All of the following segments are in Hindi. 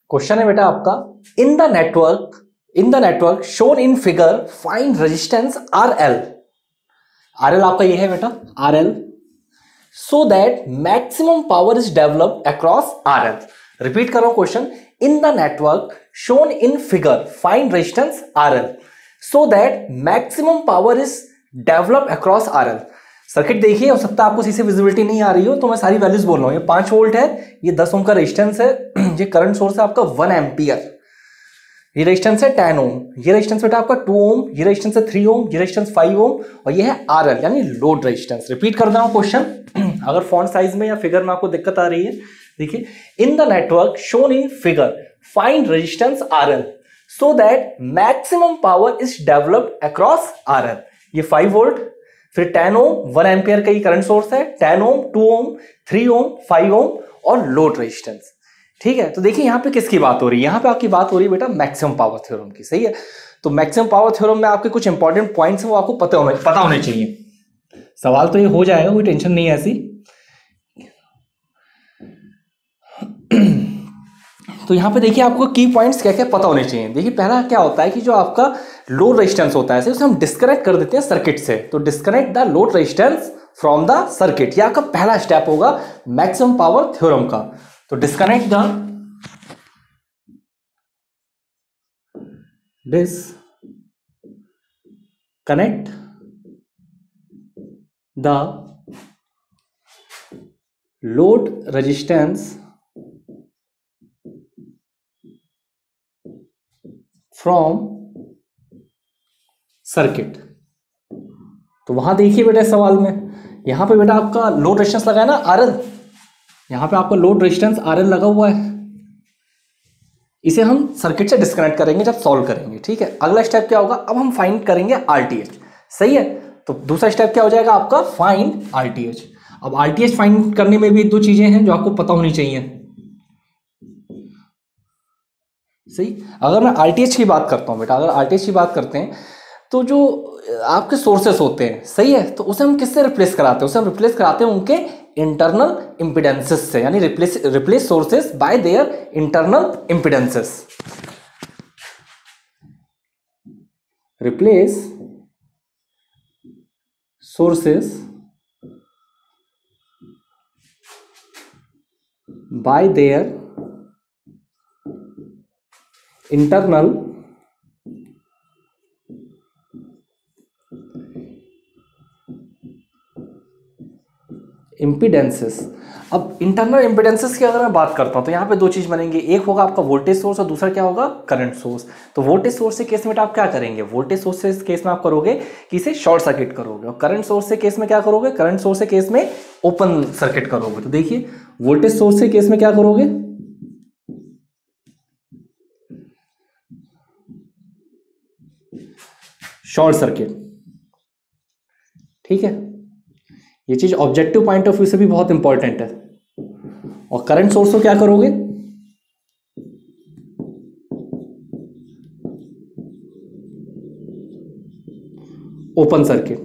क्वेश्चन है बेटा आपका, in the network shown in figure find resistance R L आपका ये है बेटा R L, so that maximum power is developed across R L. Repeat कर रहा हूं question, in the network shown in figure find resistance R L so that maximum power is developed across R L. Circuit देखिए, हो सकता है आपको सही से विजिबिलिटी नहीं आ रही हो तो मैं सारी वैल्यूज बोल रहा हूं। ये 5 वोल्ट है, ये 10 ओम का रेजिस्टेंस है, ये करंट सोर्स है आपका 1 एम्पियर, ये रेजिस्टेंस है 10 ओम, ये रेजिस्टेंस बेटा आपका 2 ओम, ये रेजिस्टेंस है 3 ओम, ये रेजिस्टेंस 5 ओम और ये है आरएल यानी लोड रेजिस्टेंस। रिपीट कर रहा हूं क्वेश्चन, अगर फॉन्ट साइज में या फिगर में आपको दिक्कत आ रही है, देखिए, in the network shown in figure find resistance RL so that maximum power is developed across RL. ये 5 वोल्ट, फिर 10 ओम 1 एम्पियर का ये करंट सोर्स है, 10 ओम 2 ओम 3 ओम 5 ओम और लोड रेजिस्टेंस। ठीक है, तो देखिए यहां पे किसकी बात हो रही है, यहां पे आपकी बात हो रही है बेटा मैक्सिमम पावर थ्योरम की। सही है, तो मैक्सिमम पावर थ्योरम में आपके कुछ इंपॉर्टेंट पॉइंट्स हैं वो आपको पता होने चाहिए। सवाल तो ये हो जाएगा, कोई टेंशन नहीं है ऐसी। तो यहां पे देखिए आपको की पॉइंट्स क्या क्या पता होने चाहिए। देखिए पहला क्या होता है कि जो आपका लोड रेजिस्टेंस होता है उसे हम डिस्कनेक्ट कर देते हैं सर्किट से, तो disconnect the load resistance from the circuit, यह आपका पहला स्टेप होगा मैक्सिमम पावर थ्योरम का। तो disconnect the load resistance from circuit. तो वहां देखिए बेटा सवाल में, यहां पे बेटा आपका लोड रेजिस्टेंस लगा है ना आरएल, यहां पे आपका लोड रेजिस्टेंस आरएल लगा हुआ है, इसे हम सर्किट से डिस्कनेक्ट करेंगे जब सॉल्व करेंगे। ठीक है, अगला स्टेप क्या होगा, अब हम फाइंड करेंगे आरटीएच। सही है, तो दूसरा स्टेप क्या हो जाएगा आपका, फाइंड आरटीएच। अब आरटीएच फाइंड करने में भी 2 चीजें हैं जो आपको पता होनी चाहिए। सही, अगर मैं आरटीएच की बात करता हूं बेटा, अगर आरटीएच की बात करते हैं तो जो आपके सोर्सेस होते हैं, सही है, तो उसे हम किससे रिप्लेस कराते हैं, उसे हम रिप्लेस कराते हैं उनके इंटरनल इंपिडेंसेस से, यानी replace sources by their internal impedances. Replace sources by their internal impedances. अब इंटरनल इंपिडेंसेस की अगर मैं बात करता हूं तो यहां पे 2 चीज बनेंगे, एक होगा आपका वोल्टेज सोर्स और दूसरा क्या होगा, करंट सोर्स। तो वोल्टेज सोर्स के केस में आप क्या करेंगे, वोल्टेज सोर्स के केस में आप करोगे कि इसे शॉर्ट सर्किट करोगे, और करंट सोर्स के केस में क्या करोगे, करंट सोर्स के केस में ओपन सर्किट करोगे। तो देखिए वोल्टेज सोर्स के केस में क्या करोगे, शॉर्ट सर्किट। ठीक है, ये चीज ऑब्जेक्टिव पॉइंट ऑफ व्यू से भी बहुत इंपॉर्टेंट है। और करंट सोर्स को क्या करोगे, ओपन सर्किट।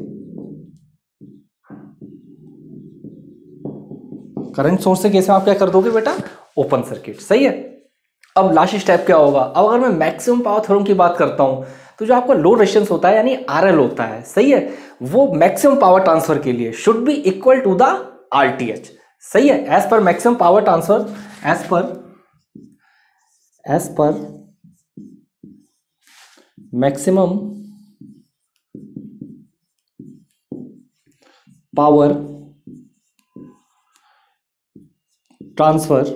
करंट सोर्स के केस में आप क्या कर दोगे बेटा, ओपन सर्किट। सही है, अब लास्ट स्टेप क्या होगा, अब अगर मैं मैक्सिमम पावर थ्योरम की बात करता हूं तो जो आपका लोड रेजिस्टेंस होता है यानी आरएल होता है, सही है, वो मैक्सिमम पावर ट्रांसफर के लिए should be equal to the RTH. सही है, as per maximum power transfer, as per maximum power transfer,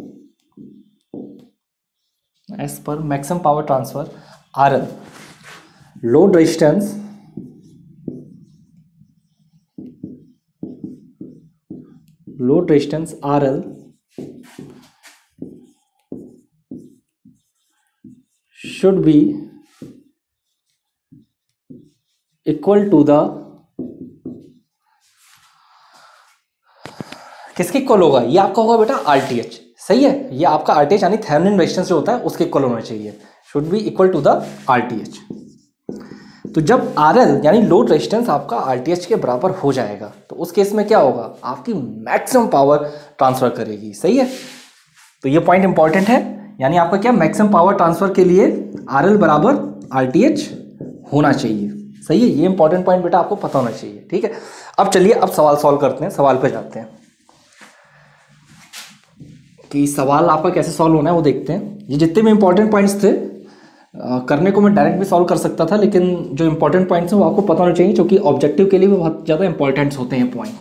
as per maximum power transfer RL, load resistance RL should be equal to the, किसके इक्वल होगा, ये आपका होगा बेटा आरटीएच। सही है, ये आपका आरटीएच यानी थेवेनिन रेजिस्टेंस जो होता है उसके इक्वल होना चाहिए, should be equal to the RTH. तो जब आरएल यानी लोड रेजिस्टेंस आपका आरटीएच के बराबर हो जाएगा तो उस केस में क्या होगा, आपकी मैक्सिमम पावर ट्रांसफर करेगी। सही है, तो ये पॉइंट इंपॉर्टेंट है, यानी आपका क्या मैक्सिमम पावर ट्रांसफर के लिए RL बराबर RTH होना चाहिए। सही है, ये इंपॉर्टेंट पॉइंट बेटा आपको पता होना चाहिए। ठीक है, अब चलिए अब सवाल सॉल्व करते हैं, सवाल पे जाते हैं कि सवाल आपका कैसे सॉल्व होना है वो देखते हैं। ये जितने भी इंपॉर्टेंट पॉइंट्स थे करने को मैं डायरेक्ट भी सॉल्व कर सकता था, लेकिन जो इंपॉर्टेंट पॉइंट्स हैं वो आपको पता होना चाहिए, क्योंकि ऑब्जेक्टिव के लिए भी बहुत ज़्यादा इंपॉर्टेंट्स होते हैं पॉइंट।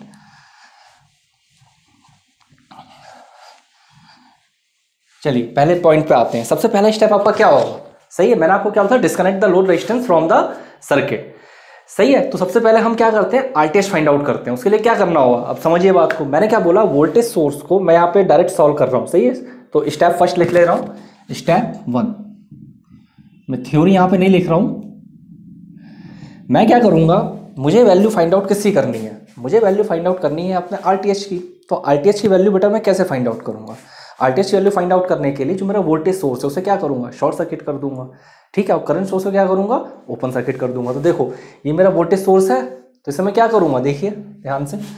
चलिए पहले पॉइंट पे आते हैं। सबसे पहला स्टेप आपका क्या होगा? सही है, मैंने आपको क्या बोला था, disconnect the load resistance from the circuit. सही है, तो सबसे पहले हम क्या करते हैं, RTH फाइंड आउट करते हैं। उसके लिए क्या करना होगा, अब समझिए बात को। मैंने क्या बोला, वोल्टेज सोर्स को मैं यहाँ पे डायरेक्ट सॉल्व कर रहा हूँ। सही है, तो स्टेप फर्स्ट लिख ले रहा हूँ, स्टेप 1। मैं थ्योरी यहाँ पे नहीं लिख रहा हूँ। मैं क्या करूँगा, मुझे वैल्यू फाइंड आउट किसकी करनी है, मुझे वैल्यू फाइंड आउट करनी है अपने RTH की। तो RTH की वैल्यू बेटा मैं कैसे फाइंड आउट करूँगा, RTH की वैल्यू फाइंड आउट करने के लिए जो मेरा वोल्टेज सोर्स है उसे क्या करूँगा, शॉर्ट सर्किट कर दूंगा। ठीक है, और करंट सोर्स को क्या करूँगा, ओपन सर्किट कर दूंगा। तो देखो ये मेरा वोल्टेज सोर्स है, तो इसे मैं क्या करूँगा, देखिए ध्यान से।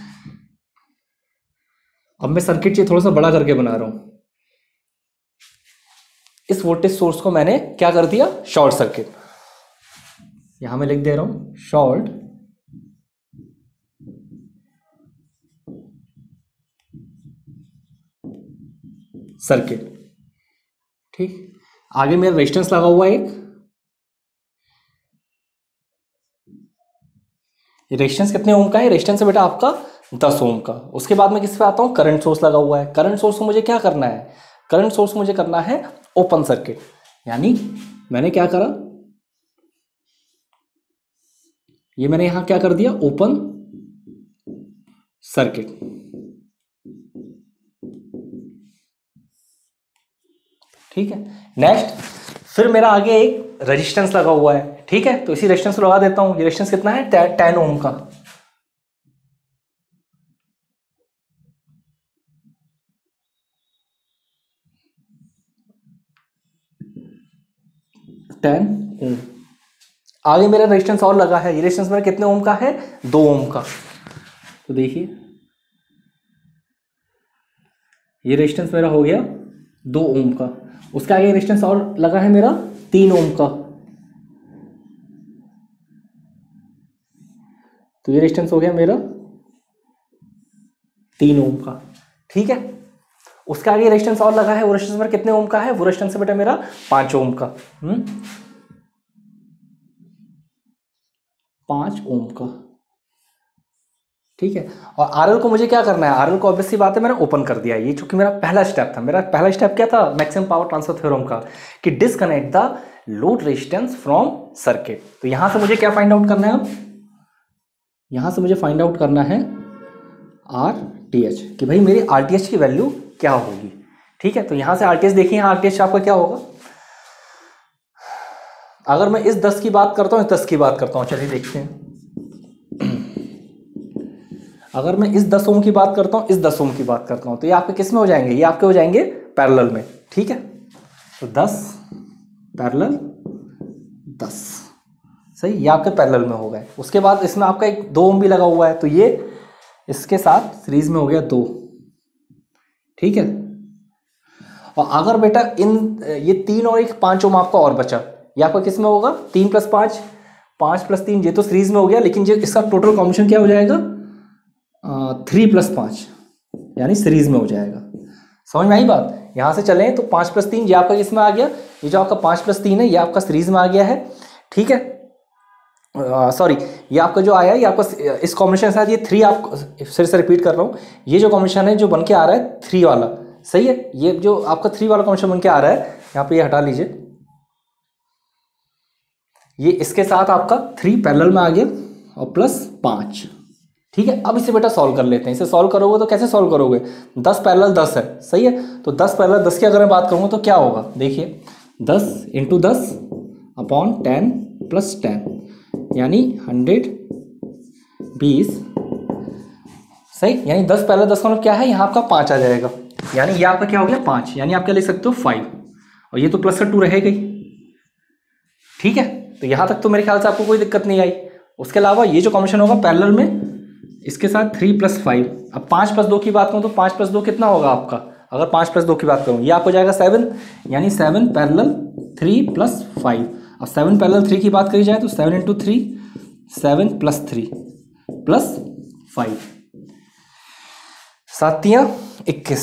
अब मैं सर्किट चाहिए थोड़ा सा बड़ा करके बना रहा हूँ। इस वोल्टेज सोर्स को मैंने क्या कर दिया, शॉर्ट सर्किट। यहां मैं लिख दे रहा हूं शॉर्ट सर्किट। ठीक, आगे मेरा रेजिस्टेंस लगा हुआ है एक, रेजिस्टेंस कितने ओम का है, रेजिस्टेंस है बेटा आपका 10 ओम का। उसके बाद में किस पे आता हूं, करंट सोर्स लगा हुआ है। करंट सोर्स को मुझे क्या करना है, करंट सोर्स को मुझे करना है ओपन सर्किट। यानी मैंने क्या करा, ये मैंने यहां क्या कर दिया, ओपन सर्किट। ठीक है, नेक्स्ट फिर मेरा आगे एक रेजिस्टेंस लगा हुआ है। ठीक है, तो इसी रेजिस्टेंस को लगा देता हूं। ये रेजिस्टेंस कितना है, 10 ओम का। ओम। आगे मेरा रेजिस्टेंस और लगा है, ये रेजिस्टेंस मेरा कितने ओम का है, 2 ओम का। तो देखिए ये रेजिस्टेंस मेरा हो गया 2 ओम का। उसके आगे रेजिस्टेंस और लगा है मेरा 3 ओम का। तो ये रेजिस्टेंस हो गया मेरा 3 ओम का। ठीक है, उसके आगे रेजिस्टेंस और लगा है, वो रेजिस्टेंस मेरा कितने ओम का है, वो रेजिस्टेंस है बेटा मेरा 5 ओम का। 5 ओम का। ठीक है, और RL को मुझे क्या करना है, RL को ऑब्वियसली बात है मैंने ओपन कर दिया। ये चूंकि मेरा पहला स्टेप था, मेरा पहला स्टेप क्या था, मैक्सिमम पावर ट्रांसफर थ्योरम का, कि disconnect the load resistance from circuit. तो यहां से मुझे क्या फाइंड आउट करना है, अब यहां से मुझे फाइंड आउट करना है RTH, कि भाई मेरी RTH की वैल्यू क्या होगी। ठीक है, तो यहां से RTH देखिए, यहाँ RTH आपका क्या होगा। अगर मैं इस 10 की बात करता हूं, इस 10 की बात करता हूं, चलिए देखते हैं। अगर मैं इस 10 ओम की बात करता हूं, इस 10 ओम की बात करता हूं, तो ये आपके किस में हो जाएंगे, ये आपके हो जाएंगे पैरेलल में। ठीक है, तो 10 पैरेलल 10, सही, ये आपके पैरेलल में हो गए। उसके बाद इसमें आपका एक 2 ओम भी लगा हुआ है, तो ये इसके साथ सीरीज में हो गया 2। ठीक है, और अगर बेटा इन ये 3 और एक 5 ओम आपका और बचा, ये आपका किस में होगा, 3 + 5, 5 + 3, ये तो सीरीज में हो गया, लेकिन ये इसका टोटल कॉम्बिनेशन क्या हो जाएगा, 3 + 5, यानी सीरीज में हो जाएगा। समझ में आई बात। यहां से चलें तो 5 + 3 ये आपका किसमें आ गया, ये जो आपका 5 + 3 है ये आपका सीरीज में आ गया है। ठीक है, सॉरी, ये आपका जो आया, ये आपका इस कॉम्बिनेशन के साथ ये 3, आप फिर से रिपीट कर रहा हूँ, ये जो कॉम्बिनेशन है जो बन के आ रहा है 3 वाला, सही है, ये जो आपका 3 वाला कॉम्बिनेशन बन के आ रहा है, यहाँ पे ये हटा लीजिए, ये इसके साथ आपका 3 पैरेलल में आ गया और +5। ठीक है, अब इसे बेटा सॉल्व कर लेते हैं। इसे सॉल्व करोगे तो कैसे सॉल्व करोगे, 10 पैरेलल 10 है, सही है, तो 10 पैरेलल 10 की अगर मैं बात करूँगा तो क्या होगा, देखिए 10 × 10 अपॉन 10 + 10, यानी 120, सही, यानी 10 पैरेलल 10 का मतलब क्या है, यहाँ आपका 5 आ जाएगा, यानी ये आपका क्या हो गया 5, यानी आप क्या लिख सकते हो 5, और ये तो प्लस का 2 रहेगा ही। ठीक है, तो यहाँ तक तो मेरे ख्याल से आपको कोई दिक्कत नहीं आई। उसके अलावा ये जो कॉम्बिनेशन होगा पैरेलल में, इसके साथ 3 + 5, अब 5 + 2 की बात करूँ तो 5 + 2 कितना होगा आपका, अगर 5 + 2 की बात करूँ, ये आपको जाएगा 7, यानी 7 पैरेलल 3 + 5। अब 7 पैरेलल 3 की बात करी जाए तो 7 × 3 7 + 3 + 5, 7 × 21,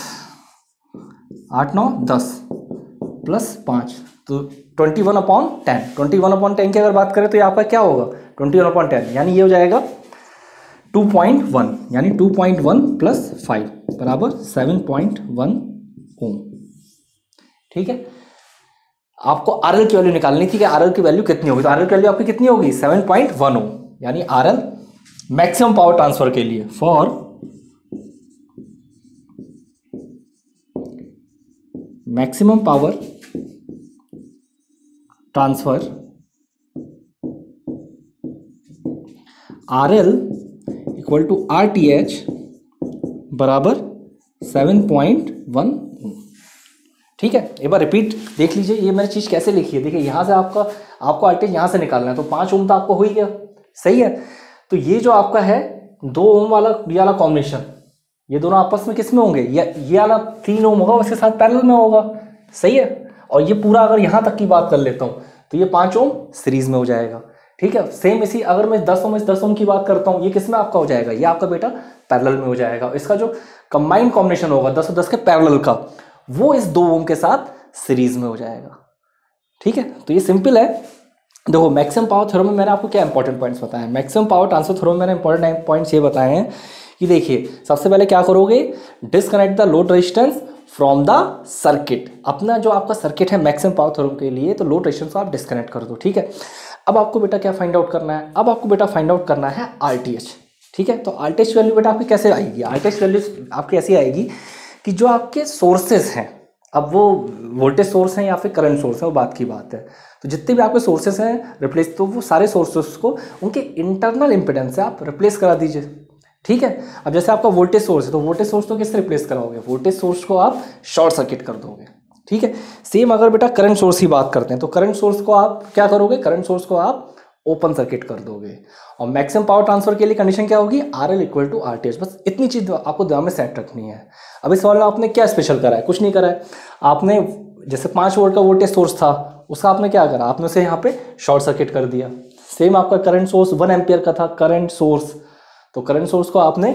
8 9 10 + 5, तो 21/10। 21/10 की अगर बात करें तो ये आपका क्या होगा 21/10, यानी ये हो जाएगा 2.1, यानी 2.1 + 5 बराबर 7.1 ओम। ठीक है, आपको RL की वैल्यू निकालनी थी कि RL की वैल्यू कितनी होगी, तो RL की वैल्यू आपकी कितनी होगी 7.1 ओम, यानी RL मैक्सिमम पावर ट्रांसफर के लिए for maximum power transfer RL = RTH बराबर 7.1 ओम। ठीक है, एक बार रिपीट देख लीजिए, ये मैंने चीज़ कैसे लिखी है। देखिए यहाँ से आपको RTH यहाँ से निकालना है, तो 5 ओम तो आपको हो ही गया, सही है। तो ये जो आपका है 2 ओम वाला ये वाला कॉम्बिनेशन, ये दोनों आपस में किस में होंगे, ये वाला 3 ओम होगा, उसके साथ पैरेलल में होगा, सही है। और ये पूरा अगर यहाँ तक की बात कर लेता हूँ तो ये 5 ओम सीरीज में हो जाएगा। ठीक है, सेम इसी अगर मैं 10 ओम की बात करता हूँ, ये किस में आपका हो जाएगा, ये आपका बेटा पैरेलल में हो जाएगा। इसका जो कंबाइंड कॉम्बिनेशन होगा 10 और 10 के पैरेलल का, वो इस 2 ओम के साथ सीरीज में हो जाएगा। ठीक है, तो ये सिंपल है। देखो मैक्सिमम पावर थ्योरम में मैंने आपको क्या इंपॉर्टेंट पॉइंट्स बताए हैं, मैक्सिमम पावर ट्रांसफर थ्योरम में मैंने इंपॉर्टेंट पॉइंट्स ये बताए हैं कि देखिए सबसे पहले क्या करोगे, disconnect the load resistance from the circuit. अपना जो आपका सर्किट है मैक्सिमम पावर थ्योरम के लिए, तो लोड रेजिस्टेंस को आप डिस्कनेक्ट कर दो। ठीक है, अब आपको बेटा क्या फाइंड आउट करना है, अब आपको बेटा फाइंड आउट करना है RTH। ठीक है, तो RTH वैल्यू बेटा आपकी कैसे आएगी, RTH वैल्यू आपकी ऐसी आएगी कि जो आपके सोर्सेज हैं, अब वो वोल्टेज सोर्स हैं या फिर करंट सोर्स है, वो बात की बात है। तो जितने भी आपके सोर्सेस हैं रिप्लेस, तो वो सारे सोर्सेस को उनके इंटरनल इंपेडेंस से आप रिप्लेस करा दीजिए। ठीक है, अब जैसे आपका वोल्टेज सोर्स है, तो वोल्टेज सोर्स को किससे रिप्लेस कराओगे, वोल्टेज सोर्स को आप शॉर्ट सर्किट कर दोगे। ठीक है, सेम अगर बेटा करंट सोर्स की बात करते हैं, तो करंट सोर्स को आप क्या करोगे, करंट सोर्स को आप ओपन सर्किट कर दोगे। और मैक्सिमम पावर ट्रांसफर के लिए कंडीशन क्या होगी, RL = RTH। बस इतनी चीज आपको दिमाग में सेट रखनी है। अब इस सवाल में आपने क्या स्पेशल करा है, कुछ नहीं करा है। आपने जैसे 5 वोल्ट का वोल्टेज सोर्स था, उसका आपने क्या करा, आपने उसे यहाँ पे शॉर्ट सर्किट कर दिया। सेम आपका करंट सोर्स 1 एम्पियर का था करंट सोर्स, तो करंट सोर्स को आपने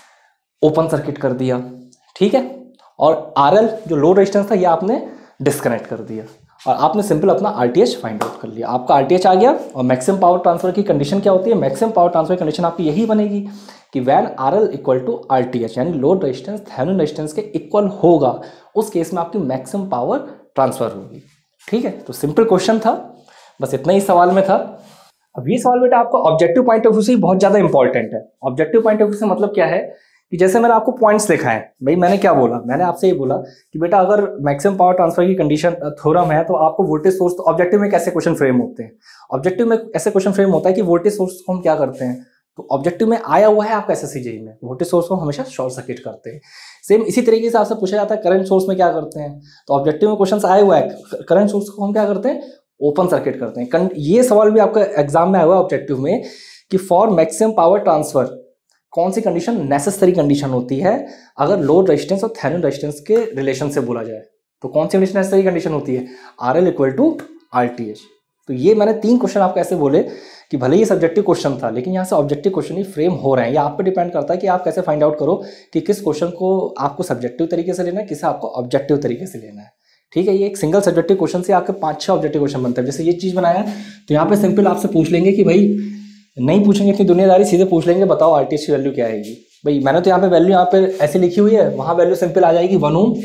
ओपन सर्किट कर दिया। ठीक है, और RL जो लोड रेजिस्टेंस था ये आपने डिस्कनेक्ट कर दिया, और आपने सिंपल अपना RTH फाइंड आउट कर लिया। आपका RTH आ गया। और मैक्सिमम पावर ट्रांसफर की कंडीशन क्या होती है, मैक्सिमम पावर ट्रांसफर कंडीशन आपकी यही बनेगी कि व्हेन RL = RTH, यानी लोड रेजिस्टेंस थेवेनिन रेजिस्टेंस के इक्वल होगा, उस केस में आपकी मैक्सिमम पावर ट्रांसफर होगी। ठीक है, तो सिंपल क्वेश्चन था, बस इतना ही सवाल में था। अब ये सवाल बेटा आपको ऑब्जेक्टिव पॉइंट ऑफ व्यू से बहुत ज्यादा इंपॉर्टेंट है। ऑब्जेक्टिव पॉइंट ऑफ व्यू से मतलब क्या है कि जैसे मैंने आपको पॉइंट्स लिखाए हैं, भाई मैंने क्या बोला, मैंने आपसे ये बोला कि बेटा अगर मैक्सिमम पावर ट्रांसफर की कंडीशन थ्योरम है तो आपको वोल्टेज सोर्स, तो ऑब्जेक्टिव में कैसे क्वेश्चन फ्रेम होते हैं, ऑब्जेक्टिव में ऐसे क्वेश्चन फ्रेम होता है कि वोल्टेज सोर्स को हम क्या करते हैं, तो ऑब्जेक्टिव में आया हुआ है आपका SSC में, वोल्टेज सोर्स को हमेशा शॉर्ट सर्किट करते हैं। सेम इसी तरीके से आपसे पूछा जाता है करंट सोर्स में क्या करते हैं, तो ऑब्जेक्टिव में क्वेश्चन आया हुआ है, करंट सोर्स को हम क्या करते हैं, ओपन सर्किट करते हैं। ये सवाल भी आपका एग्जाम में आया हुआ है ऑब्जेक्टिव में कि फॉर मैक्सिमम पावर ट्रांसफर कौन सी कंडीशन नेसेसरी कंडीशन होती है अगर लोड रेजिस्टेंस और थेवेनिन रेजिस्टेंस के रिलेशन से बोला जाए, तो कौन सी कंडीशन नेसेसरी कंडीशन होती है, RL = RTH। तो ये मैंने 3 क्वेश्चन आपको ऐसे बोले कि भले ही सब्जेक्टिव क्वेश्चन था, लेकिन यहाँ से ऑब्जेक्टिव क्वेश्चन ही फ्रेम हो रहे हैं। ये आप पे डिपेंड करता है कि आप कैसे फाइंड आउट करो कि किस क्वेश्चन को आपको सब्जेक्टिव तरीके से लेना है, किसे आपको ऑब्जेक्टिव तरीके से लेना है। ठीक है, ये एक सिंगल सब्जेक्टिव क्वेश्चन से आपके 5-6 ऑब्जेक्टिव क्वेश्चन बनते हैं। जैसे ये चीज बनाया है तो यहाँ पे सिंपल आपसे पूछ लेंगे कि भाई, नहीं पूछेंगे इतनी दुनियादारी, सीधे पूछ लेंगे बताओ RTH की वैल्यू क्या आएगी। भाई मैंने तो यहाँ पे वैल्यू यहाँ पे ऐसे लिखी हुई है, वहां वैल्यू सिंपल आ जाएगी 1 ओम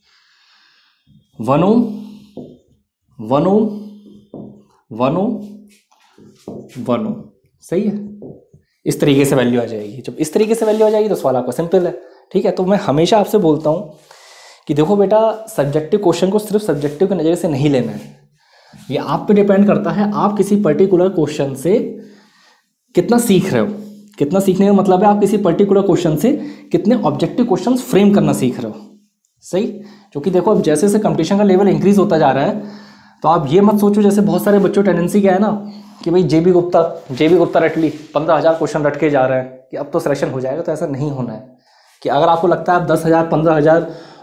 1 ओम 1 ओम 1 ओम 1 ओम, सही है। इस तरीके से वैल्यू आ जाएगी। जब इस तरीके से वैल्यू आ जाएगी तो सवाल आपका सिंपल है। ठीक है, तो मैं हमेशा आपसे बोलता हूँ कि देखो बेटा, सब्जेक्टिव क्वेश्चन को सिर्फ सब्जेक्टिव के नज़रिए से नहीं लेना है। ये आप पे डिपेंड करता है आप किसी पर्टिकुलर क्वेश्चन से कितना सीख रहे हो। कितना सीखने का मतलब है आप किसी पर्टिकुलर क्वेश्चन से कितने ऑब्जेक्टिव क्वेश्चन फ्रेम करना सीख रहे हो, सही। क्योंकि देखो अब जैसे जैसे कंपटीशन का लेवल इंक्रीज होता जा रहा है, तो आप ये मत सोचो, जैसे बहुत सारे बच्चों टेंडेंसी क्या है ना कि भाई जेबी गुप्ता रट ली, 15,000 क्वेश्चन रट के जा रहे हैं कि अब तो सिलेक्शन हो जाएगा। तो ऐसा नहीं होना है कि अगर आपको लगता है आप 10,000 15,000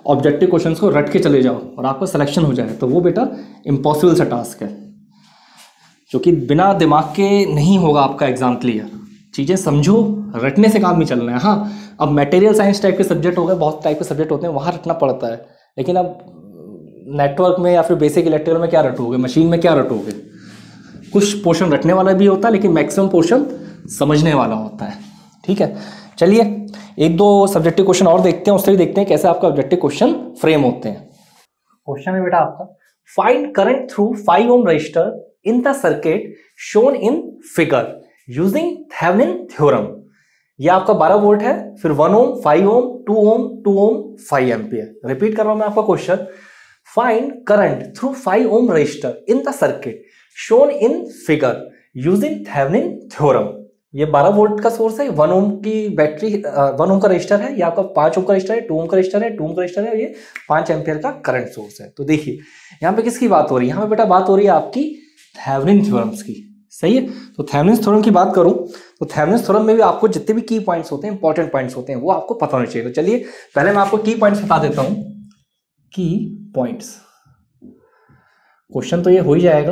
ऑब्जेक्टिव क्वेश्चंस को रट के चले जाओ और आपका सिलेक्शन हो जाए, तो वो बेटा इम्पॉसिबल सा टास्क है, जो कि बिना दिमाग के नहीं होगा आपका एग्जाम क्लियर। चीज़ें समझो, रटने से काम नहीं चलना है। हाँ, अब मटेरियल साइंस टाइप के सब्जेक्ट हो गए, बहुत टाइप के सब्जेक्ट होते हैं, वहाँ रटना पड़ता है, लेकिन अब नेटवर्क में या फिर बेसिक इलेक्ट्रिकल में क्या रटोगे, मशीन में क्या रटोगे। कुछ पोर्शन रटने वाला भी होता है, लेकिन मैक्सिमम पोर्शन समझने वाला होता है। ठीक है, चलिए एक दो सब्जेक्टिव क्वेश्चन और देखते हैं, उससे भी देखते हैं कैसे आपका ऑब्जेक्टिव क्वेश्चन फ्रेम होते हैं। क्वेश्चन है बेटा आपका, find current through 5 ohm resistor in the circuit shown in figure using Thevenin theorem. ये आपका 12 वोल्ट है, फिर 1 ओम, 5 ओम, 2 ओम, 2 ओम, 5 एम्पियर। रिपीट कर रहा हूं मैं आपका question, find current through 5 ohm resistor in the circuit shown in figure using Thevenin theorem. ये 12 वोल्ट का सोर्स है, 1 ओम की बैटरी, 1 ओम का रजिस्टर है, ये आपका 5 ओम का रजिस्टर है, 2 ओम का रजिस्टर है, 2 ओम का रजिस्टर है, और ये 5 एम्पियर का करंट सोर्स है। तो देखिए यहाँ पे किसकी बात हो रही है, यहाँ पे बेटा बात हो रही है आपकी थेवेनिन थ्योरम्स की। सही है, तो थेवेनिन थ्योरम की बात करूं तो थेवेनिन थ्योरम में भी आपको जितने भी की पॉइंट्स होते हैं, इंपॉर्टेंट पॉइंट्स होते हैं, वो आपको पता होने चाहिए। तो चलिए पहले मैं आपको की पॉइंट्स बता देता हूं। की पॉइंट्स, क्वेश्चन तो ये हो ही जाएगा।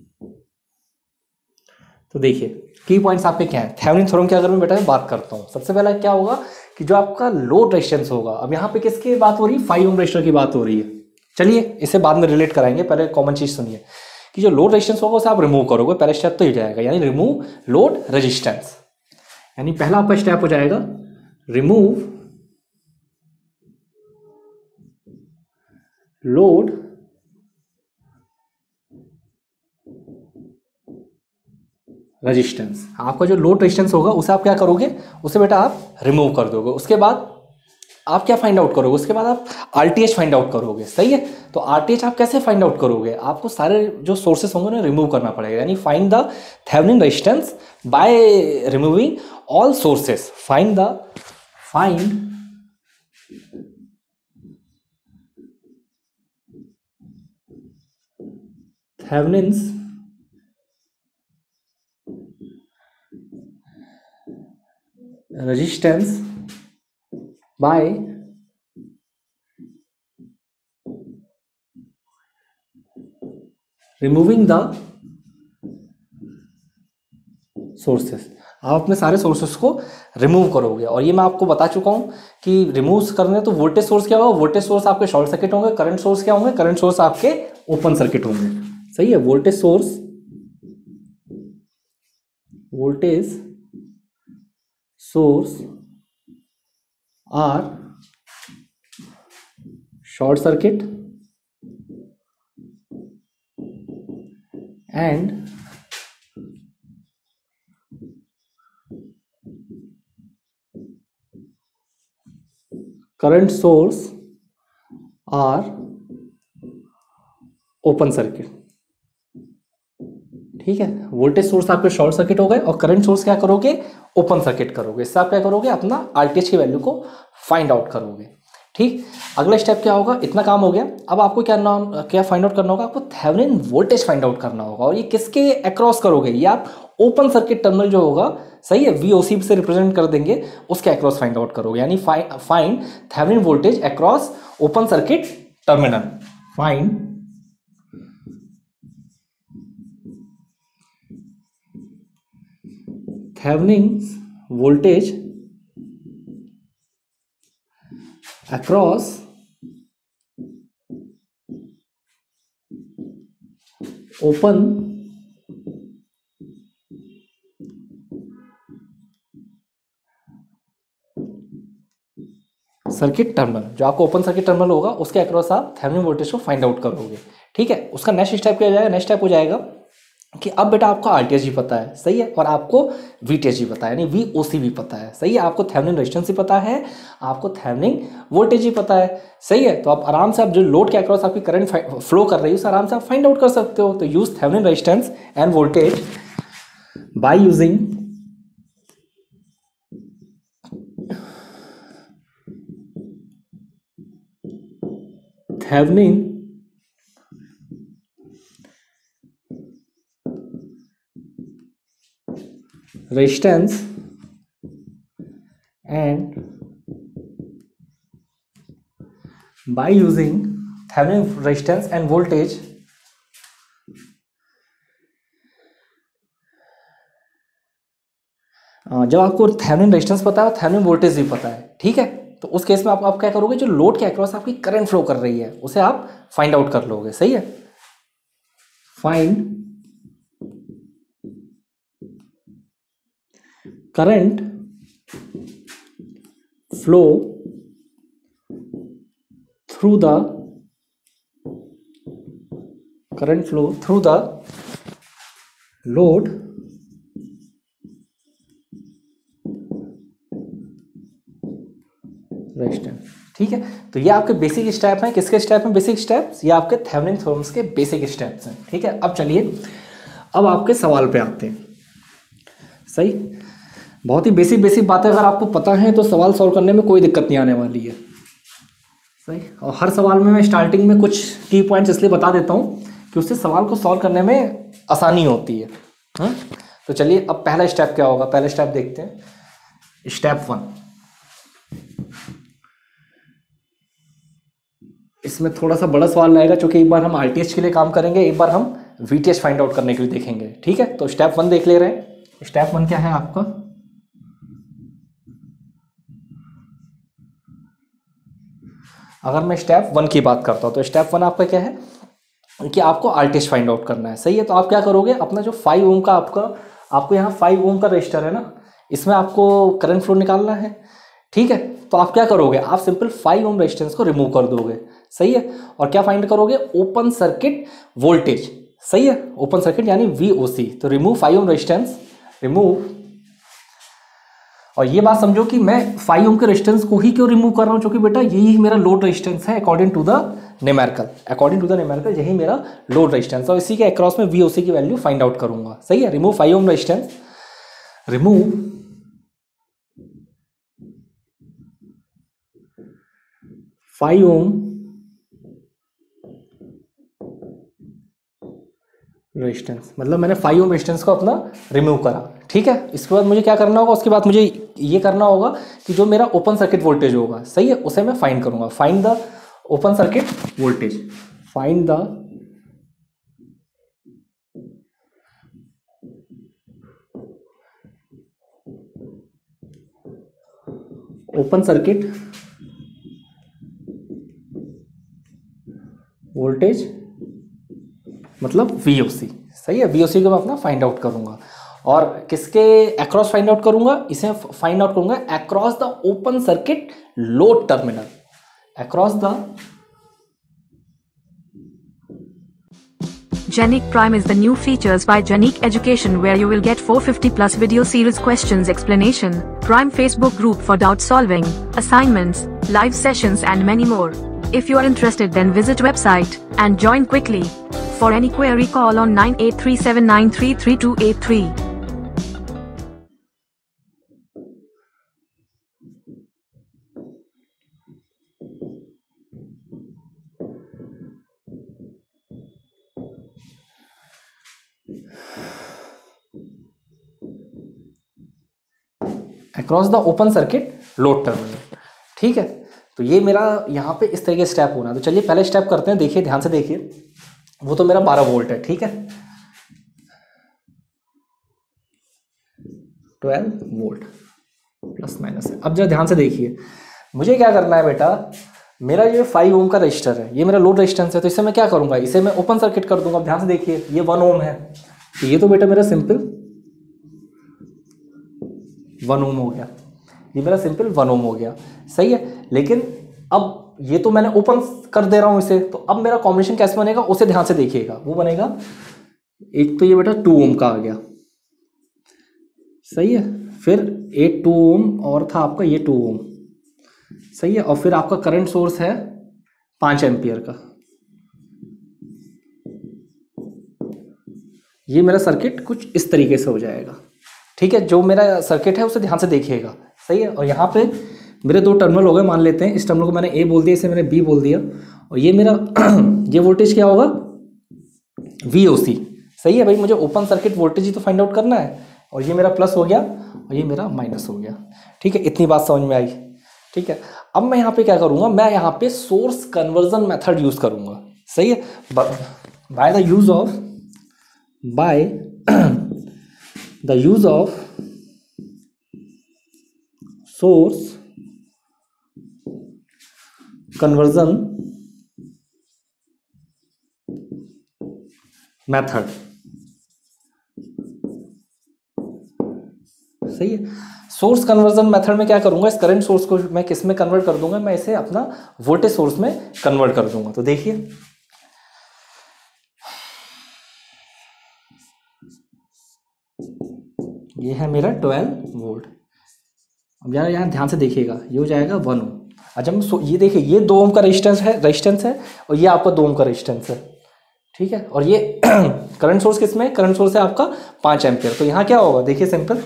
तो देखिए की पॉइंट्स आपके क्या है थेवेनिन थ्योरम की, अगर मैं बेटा बात करता हूं, सबसे पहला क्या होगा कि जो आपका लोड रेजिस्टेंस होगा, अब यहाँ पे किसकी बात हो रही है, 5 ओम रेजिस्टर की बात हो रही है। चलिए इसे बाद में रिलेट कराएंगे, पहले कॉमन चीज सुनिए कि जो लोड रेजिस्टेंस होगा उसे आप रिमूव करोगे, पहले स्टेप तो ही जाएगा, यानी रिमूव लोड रेजिस्टेंस। यानी पहला आपका स्टेप हो जाएगा रिमूव लोड रेजिस्टेंस। आपका जो लोड रेजिस्टेंस होगा उसे आप क्या करोगे, उसे बेटा आप रिमूव कर दोगे। उसके बाद आप क्या फाइंड आउट करोगे, उसके बाद आप आरटीएच फाइंड आउट करोगे। सही है, तो आरटीएच आप कैसे फाइंड आउट करोगे, आपको सारे जो सोर्सेस होंगे ना रिमूव करना पड़ेगा, यानी find the Thevenin resistance by removing all sources. Find Thevenin's resistance by removing the sources. आप अपने सारे सोर्सेस को रिमूव करोगे, और ये मैं आपको बता चुका हूं कि रिमूव करने तो वोल्टेज सोर्स क्या होगा, वोल्टेज सोर्स आपके शॉर्ट सर्किट होंगे, करंट सोर्स क्या होंगे, करंट सोर्स आपके ओपन सर्किट होंगे। सही है, voltage source are short circuit and current source are open circuit. ठीक है, वोल्टेज सोर्स आपके शॉर्ट सर्किट हो गए और करंट सोर्स क्या करोगे, ओपन सर्किट करोगे। इससे आप क्या करोगे, अपना आरटीएच की वैल्यू को फाइंड आउट करोगे। ठीक, अगला स्टेप क्या होगा, इतना काम हो गया। अब आपको क्या फाइंड आउट करना होगा, आपको थेवेनिन वोल्टेज फाइंड आउट करना होगा, और ये किसके अक्रॉस करोगे, ये आप ओपन सर्किट टर्मिनल जो होगा, सही है, वीओसी से रिप्रेजेंट कर देंगे, उसके अक्रॉस फाइंड आउट करोगे। यानी find Thevenin voltage across open circuit terminal. Find Thevenin's voltage across open circuit terminal. जो आपको ओपन सर्किट टर्मिनल होगा उसके अक्रॉस आप थेवेनिन वोल्टेज को फाइंड आउट करोगे। ठीक है, उसका नेक्स्ट स्टेप क्या हो जाएगा, नेक्स्ट स्टेप हो जाएगा कि अब बेटा आपको आरटीएच भी पता है, सही है, और आपको वीटीएच भी पता है, यानी वीओसी भी पता है। सही है, आपको थेवेनिन रेजिस्टेंस भी पता है, आपको थेवेनिन वोल्टेज भी पता है। सही है, तो आप आराम से, आप जो लोड के अक्रॉस आपकी करंट फ्लो कर रही है उसे आराम से आप फाइंड आउट कर सकते हो। तो use Thevenin resistance and voltage by using Thevenin resistance and by using Thevenin resistance and voltage जब आपको थेवेनिन रेजिस्टेंस पता है और थेवेनिन वोल्टेज भी पता है, ठीक है, तो उस केस में आप क्या करोगे, जो लोड के अक्रॉस आपकी करंट फ्लो कर रही है उसे आप फाइंड आउट कर लोगे। सही है, find current flow through the load resistance. ठीक है, तो ये आपके बेसिक स्टेप हैं। किसके स्टेप हैं बेसिक स्टेप्स? ये आपके थेवेनिन थ्योरम्स के बेसिक स्टेप्स हैं। ठीक है, अब चलिए अब आपके सवाल पे आते हैं। सही, बहुत ही बेसिक बातें अगर आपको पता है तो सवाल सॉल्व करने में कोई दिक्कत नहीं आने वाली है। सही, और हर सवाल में मैं स्टार्टिंग में कुछ की पॉइंट्स इसलिए बता देता हूँ कि उससे सवाल को सॉल्व करने में आसानी होती है। तो चलिए अब पहला स्टेप क्या होगा, पहला स्टेप देखते हैं। स्टेप 1, इसमें थोड़ा सा बड़ा सवाल रहेगा क्योंकि एक बार हम आरटीएच के लिए काम करेंगे, एक बार हम वीटीएच फाइंड आउट करने के लिए देखेंगे। ठीक है, तो स्टेप 1 देख ले रहे हैं। स्टेप 1 क्या है आपका? अगर मैं स्टेप 1 की बात करता हूं तो स्टेप 1 आपका क्या है कि आपको आरटीएच फाइंड आउट करना है। सही है, तो आप क्या करोगे, अपना जो 5 ओम का आपको यहाँ 5 ओम का रजिस्टर है ना, इसमें आपको करंट फ्लो निकालना है। ठीक है, तो आप क्या करोगे, आप सिंपल 5 ओम रेजिस्टेंस को रिमूव कर दोगे। सही है, और क्या फाइंड करोगे, ओपन सर्किट वोल्टेज। सही है, ओपन सर्किट यानी VOC। तो रिमूव 5 ओम रेजिस्टेंस, रिमूव, और ये बात समझो कि मैं 5 ओम के रेजिस्टेंस को ही क्यों रिमूव कर रहा हूं, क्योंकि बेटा यही मेरा लोड रेजिस्टेंस है अकॉर्डिंग टू द न्यूमेरिकल यही मेरा लोड रेजिस्टेंस है, और इसी के अक्रॉस में VOC की वैल्यू फाइंड आउट करूंगा। सही है, remove 5 ohm resistance, remove 5 ohm resistance, मतलब मैंने 5 ओम रेजिस्टेंस को अपना रिमूव करा। ठीक है, इसके बाद मुझे क्या करना होगा, उसके बाद मुझे ये करना होगा कि जो मेरा ओपन सर्किट वोल्टेज होगा, सही है, उसे मैं फाइंड करूंगा। Find the open circuit voltage, find the open circuit voltage मतलब VOC। सही है, VOC को मैं अपना फाइंड आउट करूंगा, और किसके अक्रॉस फाइंड आउट करूंगा, इसे फाइंड आउट करूंगा across the open circuit load terminal, across the Genic Prime is the new features by Genic Education where you will get 450 plus video series questions explanation, Prime Facebook group for doubt solving, assignments, live sessions and many more. If you are interested then visit website and join quickly. For any query call on 9837933283. Across the open circuit load terminal. ठीक है, तो ये मेरा यहाँ पे इस तरीके स्टेप होना है। तो चलिए पहले स्टेप करते हैं, देखिए ध्यान से देखिए, वो तो मेरा 12 वोल्ट है। ठीक है, 12 वोल्ट प्लस माइनस है। अब जरा ध्यान से देखिए, मुझे क्या करना है बेटा, मेरा ये 5 ओम का रजिस्टर है, ये मेरा लोड रेजिस्टेंस है, तो इसे मैं क्या करूंगा, इसे मैं ओपन सर्किट कर दूंगा। ध्यान से देखिए, ये 1 ओम है, तो ये तो बेटा मेरा सिंपल 1 ओम हो गया, ये मेरा सिंपल 1 ओम हो गया। सही है, लेकिन अब ये तो मैंने ओपन कर दे रहा हूं इसे, तो अब मेरा कॉम्बिनेशन कैसे बनेगा उसे ध्यान से देखिएगा। वो बनेगा, एक तो ये बेटा 2 ओम का आ गया, सही है, फिर एक 2 ओम और था आपका ये 2 ओम, सही है, और फिर आपका करंट सोर्स है 5 एम्पियर का। ये मेरा सर्किट कुछ इस तरीके से हो जाएगा। ठीक है, जो मेरा सर्किट है उसे ध्यान से देखिएगा। सही है, और यहाँ पे मेरे 2 टर्मिनल हो गए, मान लेते हैं इस टर्मिनल को मैंने A बोल दिया, इसे मैंने B बोल दिया, और ये मेरा ये वोल्टेज क्या होगा, VOC। सही है भाई, मुझे ओपन सर्किट वोल्टेज ही तो फाइंड आउट करना है, और ये मेरा प्लस हो गया और ये मेरा माइनस हो गया। ठीक है, इतनी बात समझ में आई। ठीक है, अब मैं यहाँ पे क्या करूँगा, मैं यहाँ पे सोर्स कन्वर्जन मेथड यूज करूँगा, सही है, by the use of source conversion method, सही है। सोर्स कन्वर्जन मेथड में क्या करूंगा, इस करंट सोर्स को मैं किस में कन्वर्ट कर दूंगा, मैं इसे अपना वोल्टेज सोर्स में कन्वर्ट कर दूंगा। तो देखिए ये है मेरा 12 वोल्ट। अब यार यहाँ ध्यान से देखिएगा, ये हो जाएगा 1 ओम। अच्छा ये देखिए, ये 2 ओम का रेजिस्टेंस है और ये आपका 2 ओम का रेजिस्टेंस है, ठीक है। और ये करंट सोर्स किस में, करंट सोर्स है आपका 5 एम्पियर। तो यहाँ क्या होगा, देखिए सिंपल,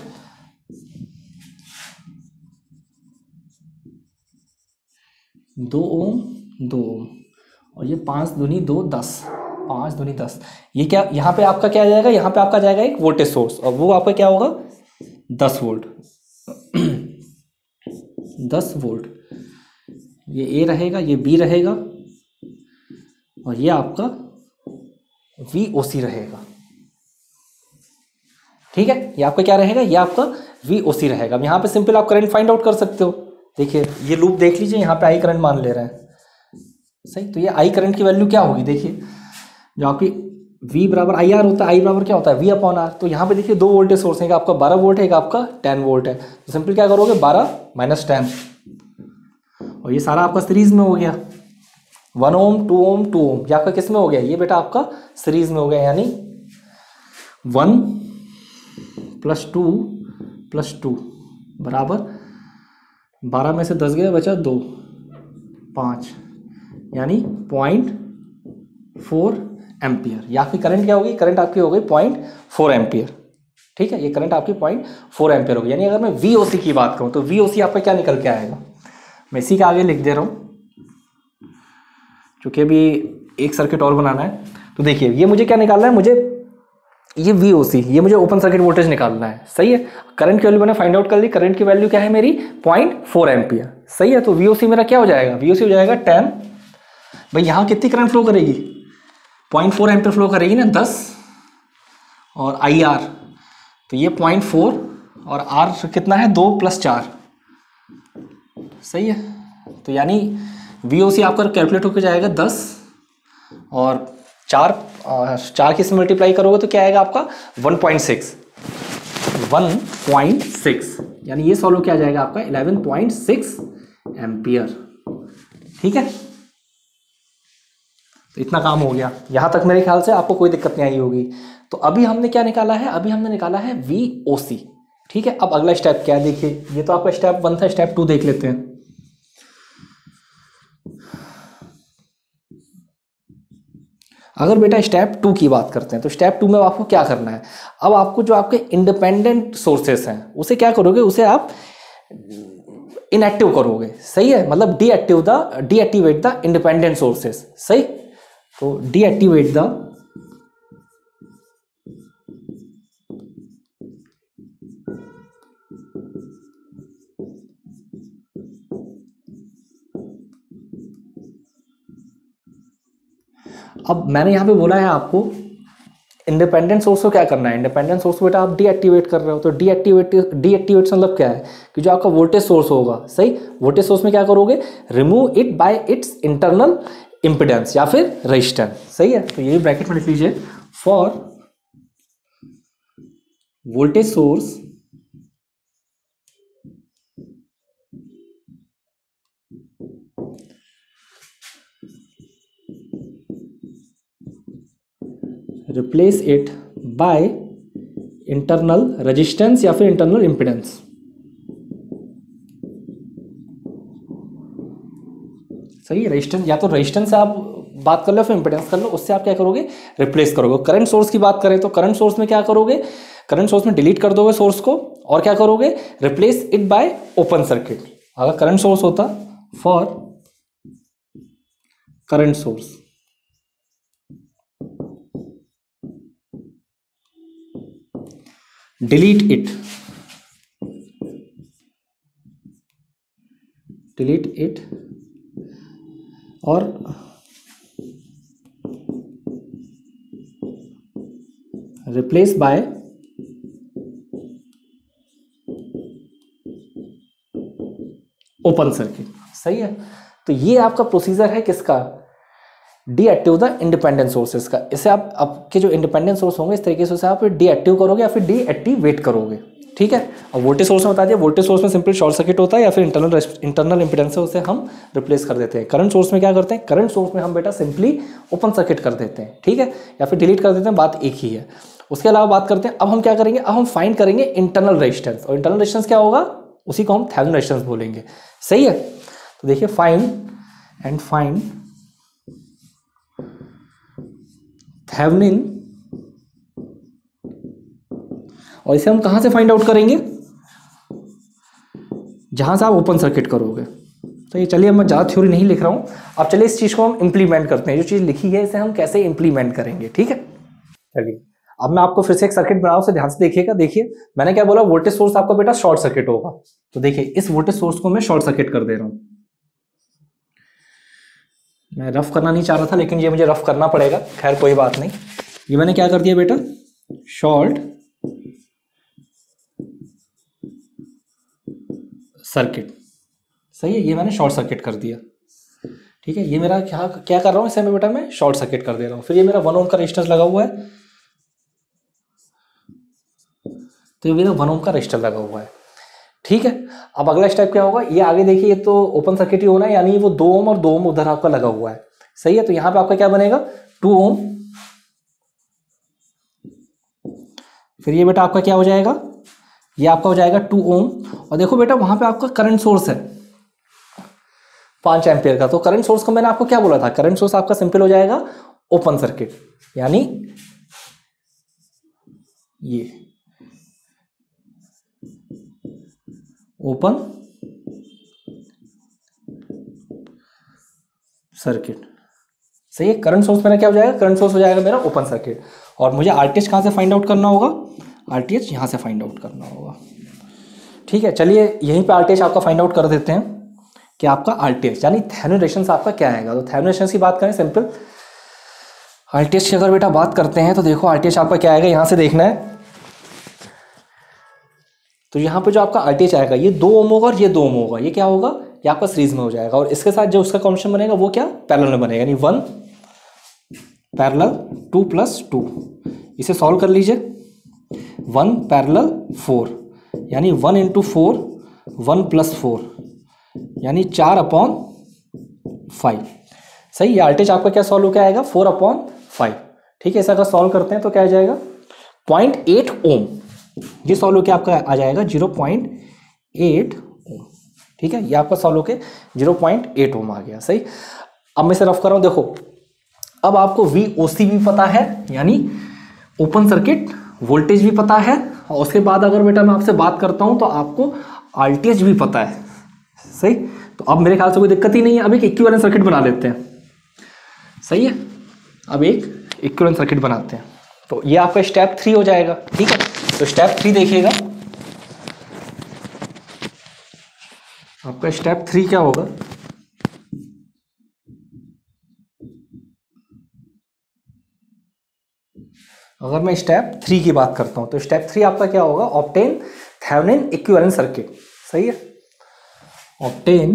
2 ओम 2 ओम और ये 5 दूनी 2 10, 5 दूनी 10। ये क्या, यहाँ पे आपका क्या आ जाएगा, यहाँ पे आपका जाएगा एक वोल्टेज सोर्स और वो आपका क्या होगा 10 वोल्ट 10 वोल्ट। ये ए रहेगा, ये बी रहेगा और ये आपका VOC रहेगा, ठीक है। ये आपका क्या रहेगा, ये आपका VOC रहेगा। अब यहाँ पे सिंपल आप करंट फाइंड आउट कर सकते हो। देखिए ये लूप देख लीजिए, यहाँ पे आई करंट मान ले रहे हैं, सही। तो ये आई करंट की वैल्यू क्या होगी, देखिए जो आपकी V बराबर IR होता है, आई बराबर क्या होता है V/R। तो यहाँ पे देखिए 2 वोल्टेज सोर्स है, आपका 12 वोल्ट है, एक आपका 10 वोल्ट है। तो सिंपल क्या करोगे, 12 - 10 और ये सारा आपका सीरीज में हो गया। 1 ओम 2 ओम 2 ओम, ये आपका किस में हो गया, ये बेटा आपका सीरीज में हो गया, यानी 1 + 2 + 2 बराबर 12 में से 10 गया, बचा 2 5, यानी 0.4 एम्पियर। या आपकी करंट क्या होगी, करंट आपकी हो गई 0.4 एम्पियर, ठीक है। ये करंट आपकी 0.4 एम्पियर होगी। यानी अगर मैं VOC की बात करूं तो VOC आपका क्या निकल के आएगा, मैं इसी के आगे लिख दे रहा हूं क्योंकि अभी एक सर्किट और बनाना है। तो देखिए ये मुझे क्या निकालना है, मुझे ये VOC, ये मुझे ओपन सर्किट वोल्टेज निकालना है, सही है। करंट की वैल्यू मैंने फाइंड आउट कर ली, करंट की वैल्यू क्या है मेरी 0.4 एम्पियर, सही है। तो VOC मेरा क्या हो जाएगा, VOC हो जाएगा 10, भाई यहाँ कितनी करंट फ्लो करेगी, 0.4 एम्पियर फ्लो करेगी ना, 10 और IR, तो ये 0.4 और R कितना है 2 + 4, सही है। तो यानी VOC आपका कैलकुलेट होकर जाएगा 10 और 4 किस मल्टीप्लाई करोगे तो क्या आएगा आपका 1.6, यानी ये सॉल्व किया जाएगा आपका 11.6 एम्पियर, ठीक है। तो इतना काम हो गया, यहां तक मेरे ख्याल से आपको कोई दिक्कत नहीं आई होगी। तो अभी हमने क्या निकाला है, अभी हमने निकाला है VOC, ठीक है। अब अगला स्टेप क्या है, देखिए ये तो आपका स्टेप 1 था, स्टेप 2 देख लेते हैं। अगर बेटा स्टेप 2 की बात करते हैं तो स्टेप 2 में आपको क्या करना है, अब आपको जो आपके इंडिपेंडेंट सोर्सेस हैं उसे क्या करोगे, उसे आप इनएक्टिव करोगे, सही है। मतलब डीएक्टिवेट द इंडिपेंडेंट सोर्सेस, सही। तो डीएक्टिवेट द अब मैंने यहां पे बोला है आपको इंडिपेंडेंट सोर्स को क्या करना है, इंडिपेंडेंट सोर्स को बेटा आप डीएक्टिवेट कर रहे हो। तो डीएक्टिवेट मतलब क्या है कि जो आपका वोल्टेज सोर्स होगा, सही, वोल्टेज सोर्स में क्या करोगे, remove it by its internal impedance या फिर रेजिस्टेंस, सही है। तो ये ब्रैकेट में लिख लीजिए, for voltage source replace it by internal resistance या फिर इंटरनल इंपिडेंस, सही है। रेजिस्टेंस या तो रेजिस्टेंस से आप बात कर लो फिर इंपिडेंस कर लो, उससे आप क्या करोगे, रिप्लेस करोगे। करंट सोर्स की बात करें तो करंट सोर्स में क्या करोगे, करंट सोर्स में डिलीट कर दोगे सोर्स को और क्या करोगे, replace it by open circuit. अगर करंट सोर्स होता for current source, delete it delete it और रिप्लेस बाय ओपन सर्किट। सही है, तो ये आपका प्रोसीजर है किसका, डीएक्टिव द इंडिपेंडेंट सोर्सेज का। इसे आप आपके जो इंडिपेंडेंट सोर्स होंगे इस तरीके से उसे आप डीएक्टिव करोगे या फिर डीएक्टिवेट करोगे। ठीक है, और वोल्टेज सोर्स में बता दिया, वोल्टेज सोर्स में सिंपल शॉर्ट सर्किट होता है या फिर इंटरनल इंपीडेंस से उसे हम रिप्लेस कर देते हैं। करंट सोर्स में क्या करते हैं, करंट सोर्स में हम बेटा सिंपली ओपन सर्किट कर देते हैं। ठीक है, या फिर डिलीट कर देते हैं, बात एक ही है। उसके अलावा बात करते हैं, अब हम क्या करेंगे, अब हम फाइंड करेंगे इंटरनल रेजिस्टेंस, और इंटरनल रेजिस्टेंस क्या होगा, उसी को हम थेवेनिन रेजिस्टेंस बोलेंगे। सही है, तो देखिए फाइंड थेवेनिन, और इसे हम कहां से फाइंड आउट करेंगे, जहां से आप ओपन सर्किट करोगे। तो ये चलिए, मैं ज़्यादा थ्योरी नहीं लिख रहा हूं, अब चलिए इस चीज को हम इंप्लीमेंट करते हैं। जो चीज लिखी है इसे हम कैसे इंप्लीमेंट करेंगे। ठीक है, चलिए अब मैं आपको फिर से एक सर्किट बनाऊं, उसे ध्यान से देखिएगा। देखिए मैंने क्या बोला, वोल्टेज सोर्स आपका बेटा शॉर्ट सर्किट होगा। तो देखिए इस वोल्टेज सोर्स को मैं शॉर्ट सर्किट कर दे रहा हूं। मैं रफ करना नहीं चाह रहा था लेकिन ये मुझे रफ करना पड़ेगा, खैर कोई बात नहीं। ये मैंने क्या कर दिया बेटा, शॉर्ट सर्किट। सही है, ये मैंने शॉर्ट सर्किट कर दिया। ठीक है, ये मेरा क्या क्या कर रहा हूं, इसे मैं बेटा मैं शॉर्ट सर्किट कर दे रहा हूं। फिर ये मेरा 1 ओम का रेजिस्टेंस लगा हुआ है, तो ये मेरा 1 ओम का रेजिस्टर लगा हुआ है। ठीक है, अब अगला स्टेप क्या होगा, ये आगे देखिए, ये तो ओपन सर्किट ही होना है, यानी वो 2 ओम और 2 ओम उधर आपका लगा हुआ है। सही है, तो यहां पे आपका क्या बनेगा, 2 ओम। फिर ये बेटा आपका क्या हो जाएगा, ये आपका हो जाएगा 2 ओम। और देखो बेटा वहां पे आपका करंट सोर्स है 5 एम्पियर का। तो करंट सोर्स को मैंने आपको क्या बोला था, करंट सोर्स आपका सिंपल हो जाएगा ओपन सर्किट, यानी ये ओपन सर्किट। सही है, करंट सोर्स मेरा क्या हो जाएगा, करंट सोर्स हो जाएगा मेरा ओपन सर्किट। और मुझे आरटीएच कहां से फाइंड आउट करना होगा, आरटीएच यहां से फाइंड आउट करना होगा। ठीक है, चलिए यहीं पे आरटीएच आपका फाइंड आउट कर देते हैं कि आपका आरटीएच यानी थेवेनिन रेजिस्टेंस आपका क्या आएगा। तो थेवेनिन रेजिस्टेंस की बात करें सिंपल, आरटीएच की अगर बेटा बात करते हैं तो देखो आरटीएच आपका क्या आएगा, यहां से देखना है। तो यहाँ पे जो आपका आरटीएच आएगा ये 2 ओम होगा और ये 2 ओम होगा, ये क्या होगा, ये आपका सीरीज में हो जाएगा। और इसके साथ जो उसका कॉम्बिनेशन बनेगा वो क्या, पैरेलल में बनेगा, यानी 1 पैरेलल 2 प्लस 2। इसे सॉल्व कर लीजिए, 1 पैरेलल 4, यानी 1 इंटू 4 1 प्लस 4, यानी 4/5। सही, ये आरटीएच आपका क्या सॉल्व होकर आएगा, 4/5। ठीक है, इसे अगर सॉल्व करते हैं तो क्या आ जाएगा, 0.8 ओम। ये सॉल्व होकर आपका आ जाएगा 0.8 ओम। ठीक है, ये आपका सॉल्व होकर 0.8 ओम आ गया। सही, अब मैं इसे रफ कर रहा हूं, देखो अब आपको VOC भी पता है, यानी ओपन सर्किट वोल्टेज भी पता है, और उसके बाद अगर बेटा मैं आपसे बात करता हूं तो आपको आरटीएच भी पता है। सही, तो अब मेरे ख्याल से कोई दिक्कत ही नहीं है। अब एक इक्विवेलेंट सर्किट बना लेते हैं। सही है, अब एक इक्विवेलेंट सर्किट बनाते हैं। तो ये आपका स्टेप 3 हो जाएगा। ठीक है, तो स्टेप 3 देखिएगा, आपका स्टेप 3 क्या होगा, अगर मैं स्टेप 3 की बात करता हूं तो स्टेप 3 आपका क्या होगा, ऑब्टेन थेवेनिन इक्विवेलेंट सर्किट। सही है, ऑब्टेन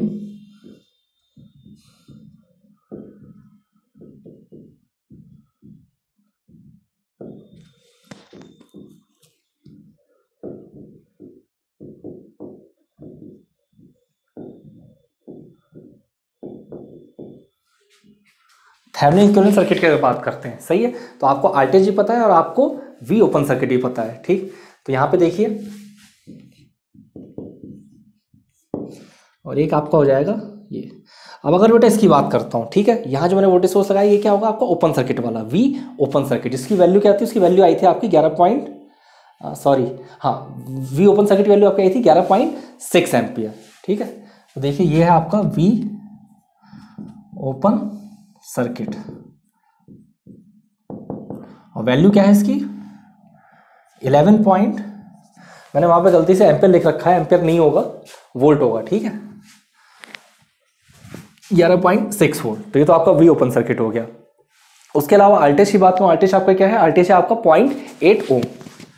थेवेनिन इक्विवेलेंट सर्किट की बात करते हैं। सही है, तो आपको आरटीएच भी पता है और आपको V ओपन सर्किट भी पता है। ठीक, तो यहां पे देखिए, और एक आपका हो जाएगा ये। अब अगर बेटा इसकी बात करता हूं, ठीक है, यहां जो मैंने वोल्टेज सोर्स लगाया ये क्या होगा आपका ओपन सर्किट वाला V ओपन सर्किट। इसकी वैल्यू क्या थी, उसकी वैल्यू आई थी आपकी 11 V ओपन सर्किट वैल्यू आपकी आई थी 11.6 एम्पियर। ठीक है, तो देखिए ये है आपका V ओपन सर्किट, और वैल्यू क्या है इसकी 11 पॉइंट, मैंने वहां पे गलती से एम्पियर लिख रखा है, एम्पियर नहीं होगा, वोल्ट होगा। ठीक है, 11.6 वोल्ट, तो ये तो आपका वी ओपन सर्किट हो गया। उसके अलावा आरटीएच की बात करूं, आरटीएच आपका क्या है, आरटीएच है आपका 0.8 ओम।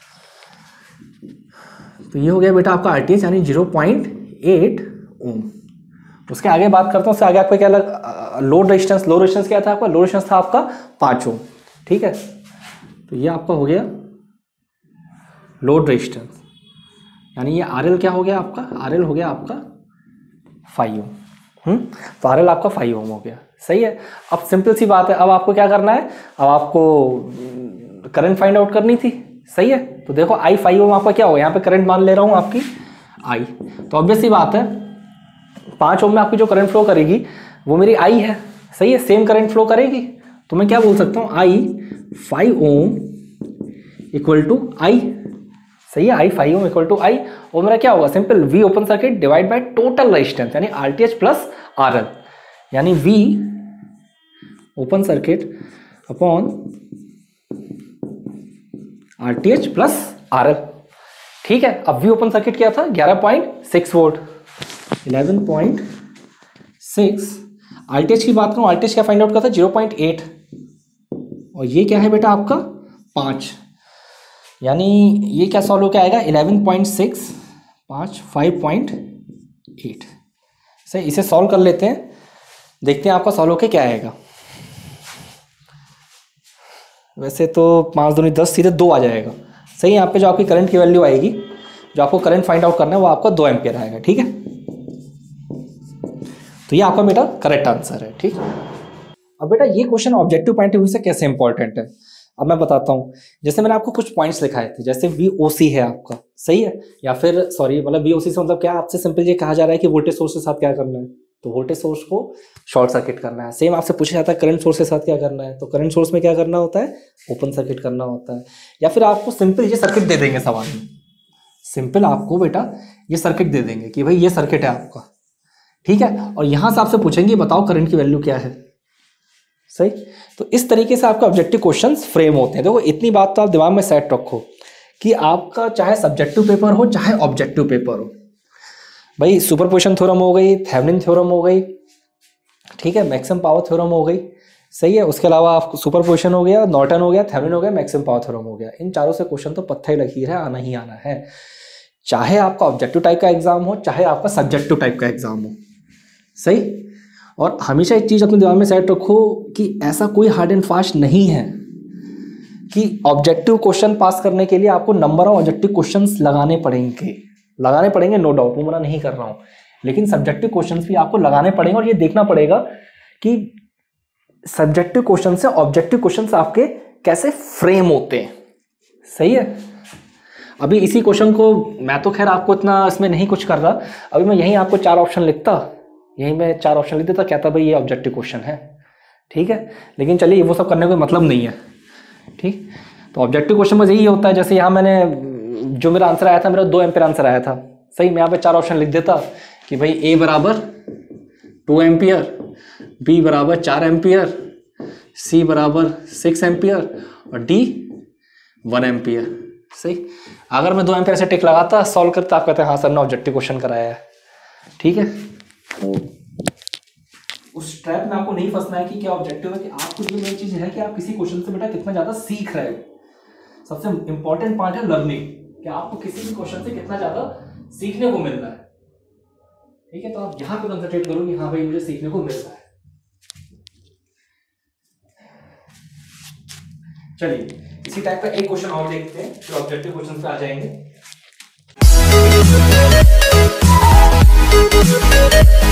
तो ये हो गया बेटा आपका आरटीएच यानी 0.8 ओम। उसके आगे बात करता हूं, उससे आगे आपका क्या लग, लोड रेजिस्टेंस, लो रेजिस्टेंस क्या था आपका, लो रेजिस्टेंस था आपका 5 ओम। ठीक है, तो ये आपका हो गया लोड रेजिस्टेंस, यानी ये आरएल क्या हो गया आपका, आरएल हो गया आपका 5 ओम। तो आरएल आपका 5 ओम हो गया। सही है। अब सिंपल सी बात है, अब आपको क्या करना है, अब आपको करंट फाइंड आउट करनी थी। सही है, तो देखो आई 5 ओम आपका क्या होगा, यहाँ पे करंट मान ले रहा हूँ आपकी आई, तो ऑब्वियस सी बात है 5 ओम में आपकी जो करंट फ्लो करेगी वो मेरी आई है। सही है, सेम करंट फ्लो करेगी, तो मैं क्या बोल सकता हूँ, आई 5 ओम इक्वल टू आई। सही है, आई 5 ओम इक्वल टू आई, और मेरा क्या होगा, simple V open circuit divide by total resistance यानी आरटीएच प्लस आरएल, यानी V open circuit upon RTH plus RL. ठीक है, अब वी ओपन सर्किट क्या था, 11.6 वोल्ट, 11.6। आरटीएच की बात करूं, आरटीएच क्या फाइंड आउट करता है, 0.8, और ये क्या है बेटा आपका 5, यानी ये क्या सॉल्व होकर आएगा 11.6 5 5.8। सही, इसे सॉल्व कर लेते हैं, देखते हैं आपका सॉल्व होके क्या आएगा। वैसे तो 5 दूनी 10, सीधे 2 आ जाएगा। सही, यहाँ पे जो आपकी करंट की वैल्यू आएगी, जो आपको करंट फाइंड आउट करना है वो आपका 2 एम्पियर आएगा। ठीक है, तो ये आपका बेटा करेक्ट आंसर है। ठीक, अब बेटा ये question objective point of view से कैसे इंपॉर्टेंट है, अब मैं बताता हूँ। जैसे मैंने आपको कुछ पॉइंट्स लिखाए थे, जैसे VOC है आपका, सही है, या फिर सॉरी मतलब VOC से मतलब क्या, आपसे सिंपल ये कहा जा रहा है कि वोल्टेज सोर्स के साथ क्या करना है, तो वोल्टेज सोर्स को शॉर्ट सर्किट करना है। सेम आपसे पूछा जाता है करंट सोर्स के साथ क्या करना है, तो करंट सोर्स में क्या करना होता है, ओपन सर्किट करना होता है। या फिर आपको सिंपल ये सर्किट दे देंगे सवाल में, सिंपल आपको बेटा ये सर्किट दे देंगे कि भाई ये सर्किट है आपका। ठीक है, और यहां से आपसे पूछेंगे बताओ करंट की वैल्यू क्या है। सही, तो इस तरीके से आपका ऑब्जेक्टिव क्वेश्चंस फ्रेम होते हैं। देखो इतनी बात तो आप दिमाग में सेट रखो कि आपका चाहे सब्जेक्टिव पेपर हो चाहे ऑब्जेक्टिव पेपर हो, भाई सुपरपोजिशन थ्योरम हो गई, थेवेनिन थ्योरम हो गई, ठीक है, मैक्सिमम पावर थ्योरम हो गई। सही है, उसके अलावा आपको सुपरपोजिशन हो गया, नॉर्टन हो गया, थेवेनिन हो गया, मैक्सिमम पावर थ्योरम हो गया। इन चारों से क्वेश्चन तो पत्थर लकीर है, आना ही आना है, चाहे आपका ऑब्जेक्टिव टाइप का एग्जाम हो चाहे आपका सब्जेक्टिव टाइप का एग्जाम हो। सही, और हमेशा एक चीज अपने दिमाग में सेट रखो कि ऐसा कोई हार्ड एंड फास्ट नहीं है कि ऑब्जेक्टिव क्वेश्चन पास करने के लिए आपको नंबर ऑफ ऑब्जेक्टिव क्वेश्चंस लगाने पड़ेंगे, नो डाउट, वो मना नहीं कर रहा हूं, लेकिन सब्जेक्टिव क्वेश्चंस भी आपको लगाने पड़ेंगे और ये देखना पड़ेगा कि सब्जेक्टिव क्वेश्चन से ऑब्जेक्टिव क्वेश्चंस आपके कैसे फ्रेम होते हैं। सही है, अभी इसी क्वेश्चन को मैं तो खैर आपको इतना इसमें नहीं कुछ कर रहा, अभी मैं यहीं आपको 4 ऑप्शन लिखता, यहीं मैं 4 ऑप्शन लिख देता, कहता भाई ये ऑब्जेक्टिव क्वेश्चन है। ठीक है, लेकिन चलिए वो सब करने का मतलब नहीं है। ठीक, तो ऑब्जेक्टिव क्वेश्चन में यही होता है, जैसे यहाँ मैंने जो मेरा आंसर आया था, मेरा 2 एम्पियर आंसर आया था। सही, मैं यहाँ पे 4 ऑप्शन लिख देता कि भाई A बराबर 2 एम्पियर, B बराबर 4 एम्पियर, C बराबर 6 एम्पियर और D 1 एम्पियर। सही, अगर मैं 2 एम्पियर से टिक लगाता, सॉल्व करता, आप कहते हैं हाँ सर ने ऑब्जेक्टिव क्वेश्चन कराया है। ठीक है, तो उस ट्रैप में आपको नहीं फंसना है कि क्या ऑब्जेक्टिव है, कि आपको ये मेन चीज है कि आप किसी क्वेश्चन से बेटा कितना ज्यादा सीख रहे हो। सबसे इंपॉर्टेंट पार्ट है लर्निंग, कि आपको किसी भी क्वेश्चन से कितना ज्यादा सीखने को मिल रहा है। ठीक है, तो आप यहां पे कंसंट्रेट करो कि हाँ भाई मुझे सीखने को मिल रहा है। चलिए इसी टाइप का एक क्वेश्चन और देखते हैं, फिर ऑब्जेक्टिव क्वेश्चन पे आ जाएंगे।